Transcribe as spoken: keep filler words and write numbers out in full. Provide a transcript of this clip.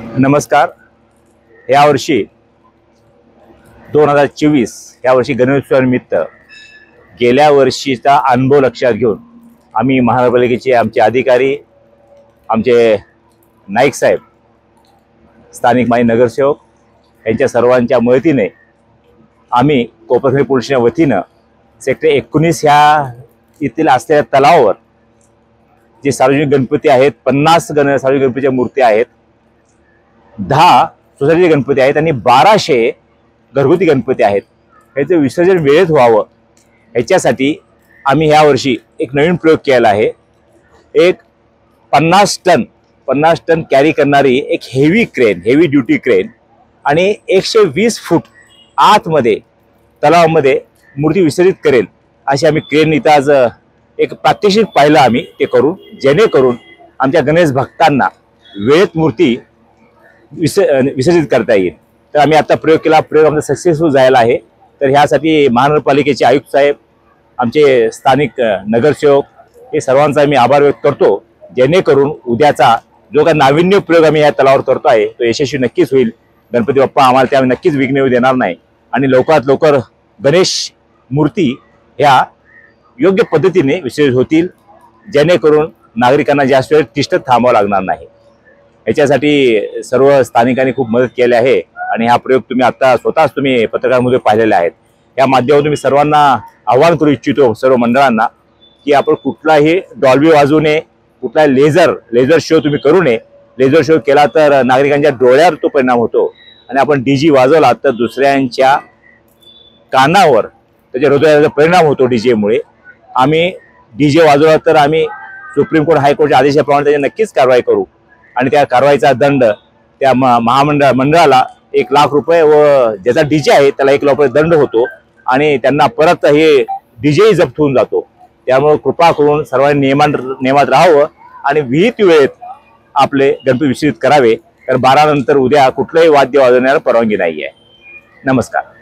नमस्कार। यावर्षी दोन हजार चोवीस या वर्षी गणेशोत्सवानिमित्त गेल्या वर्षीचा अनुभव लक्षात घेऊन आम्ही महानगरपालिकेचे आमचे अधिकारी, आमचे नाईक साहेब, स्थानिक माजी नगरसेवक यांच्या सर्वांच्या मदतीने आम्ही कोपरखंड पोलिसांच्या वतीनं सेक्टर एकोणीस ह्या येथील असलेल्या तलावावर जे सार्वजनिक गणपती आहेत, पन्नास गण सार्वजनिक गणपतीच्या मूर्ती आहेत, दहा सोसायटी गणपती आहेत आणि बाराशे घरगुती गणपती आहेत। ह्याचे विसर्जन वेळेत व्हावं ह्याच्यासाठी आम्ही ह्या वर्षी एक नवीन प्रयोग केला आहे। एक पन्नास टन पन्नास टन कॅरी करणारी एक heavy crane, heavy duty crane आणि एकशे वीस फूट आतमध्ये तलावामध्ये मूर्ती विसर्जित करेल अशी आम्ही क्रेन इथं आज एक प्रात्यक्षिक पाहिलं आम्ही ते करून, जेणेकरून आमच्या गणेश भक्तांना वेळेत मूर्ती विस विसर्जित करता येईल। तर आम्ही आता प्रयोग केला, प्रयोग आमचा सक्सेसफुल झालेला आहे। तर ह्यासाठी महानगरपालिकेचे आयुक्त साहेब, आमचे स्थानिक नगरसेवक हे सर्वांचा मी आभार व्यक्त करतो, जेणेकरून उद्याचा जो काही नाविन्य प्रयोग आम्ही या तलावावर करतो आहे तो यशस्वी नक्कीच होईल। गणपती बाप्पा आम्हाला त्या नक्कीच विघ्न येऊ देणार नाही आणि लवकरात लवकर गणेश मूर्ती ह्या योग्य पद्धतीने विसर्जित होतील, जेणेकरून नागरिकांना जास्त वेळ तिष्ठत थांबावं लागणार नाही। याच्यासाठी सर्व स्थानिकांनी खूप मदत केली आहे आणि हा प्रयोग तुम्ही आता स्वतःच तुम्ही पत्रकारांमध्ये पाहिलेले आहेत। या माध्यमातून मी सर्वांना आवाहन करू इच्छितो, सर्व मंडळांना, की आपण कुठलाही डॉल्बी वाजवू नये, कुठला लेझर लेझर शो तुम्ही करू नये। लेझर शो केला तर नागरिकांच्या डोळ्यावर तो परिणाम होतो आणि आपण डीजी वाजवला तर दुसऱ्यांच्या कानावर त्याच्या हृदयाचा परिणाम होतो डीजेमुळे। आम्ही डीजे वाजवला तर आम्ही सुप्रीम कोर्ट हायकोर्टच्या आदेशाप्रमाणे त्याची नक्कीच कारवाई करू आणि त्या कारवाईचा दंड त्या महामंडळ मंडळाला एक लाख रुपये व ज्याचा डीजे आहे त्याला एक लाख रुपये दंड होतो आणि त्यांना परत हे डीजेही जप्त होऊन जातो। त्यामुळे कृपा करून सर्वांनी नियमान नियमात राहावं आणि विहित वेळेत आपले गणपती विसर्जित करावे, कारण बारा नंतर उद्या कुठलंही वाद्य वाजवण्याला परवानगी नाही आहे। नमस्कार।